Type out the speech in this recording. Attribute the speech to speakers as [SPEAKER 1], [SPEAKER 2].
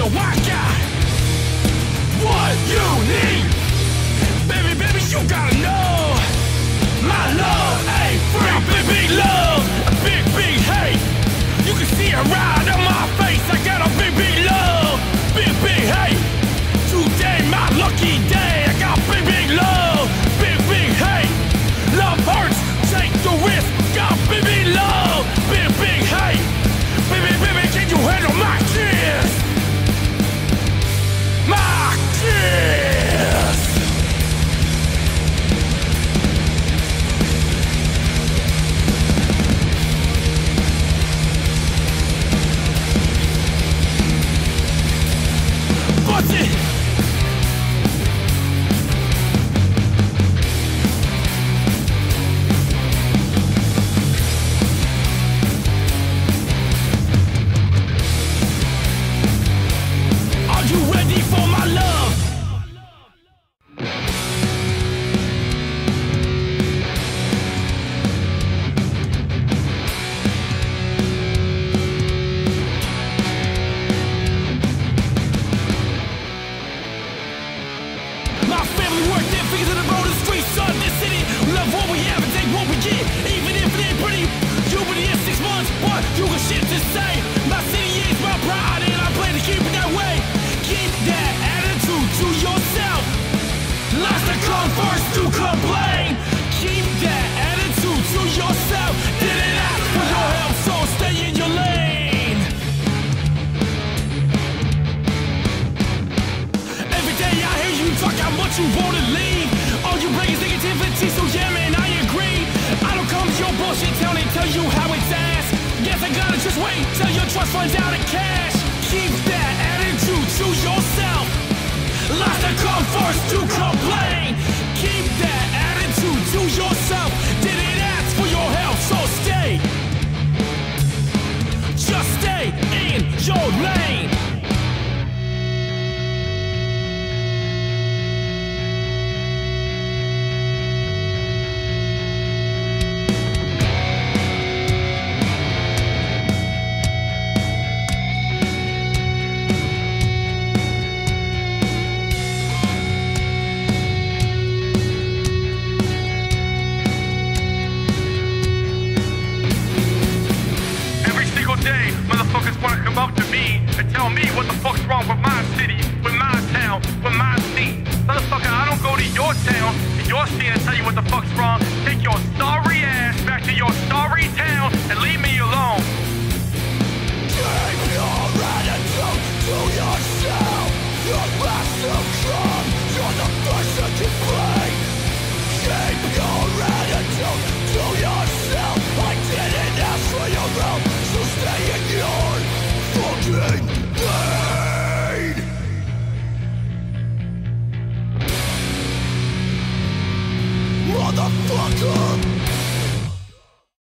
[SPEAKER 1] I got what you need. Baby, baby, you gotta know my love ain't free. Big, big love, a big, big hate. You can see it right on my face. I got a big, big love, big, big hate. Today my lucky day. I got big, big love, big, big hate. Love hurts, take the risk. Got big, big love, big, big hate. Baby, baby, can you handle my kiss? My kiss. Bust it. Are you ready for my love? My family worked their fingers in the road, the streets of this city. Love what we have and take what we get, even if it ain't pretty. You been here 6 months, but you got shit to say. My city is my pride, and I plan to keep it that way. Keep that attitude to yourself. Last to come first to complain. Keep that attitude to yourself. Didn't ask for your help, so stay in your lane. Every day I hear you talk how much you wanna leave. All you bring is negativity, so yeah man, I agree. I don't come to your bullshit town and tell you how it's ass. Guess I gotta just wait till your trust runs out of cash. Keep that attitude to yourself. Last to come first to complain. Keep that attitude to yourself. Didn't ask for your help, so stay. Just stay in your lane.
[SPEAKER 2] Every single day, motherfuckers wanna come up to me and tell me what the fuck's wrong with my city, with my town, with my scene. Motherfucker, I don't go to your town, to your scene and tell you what the fuck's wrong. Take your sorry ass back to your sorry town and